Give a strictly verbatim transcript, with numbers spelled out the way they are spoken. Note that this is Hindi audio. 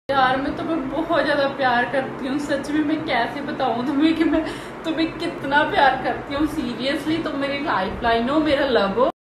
यार मैं तुम्हें बहुत ज्यादा प्यार करती हूँ, सच में मैं कैसे बताऊँ तुम्हें कि मैं तुम्हें कितना प्यार करती हूँ। सीरियसली तुम मेरी लाइफ लाइन हो, मेरा लव हो।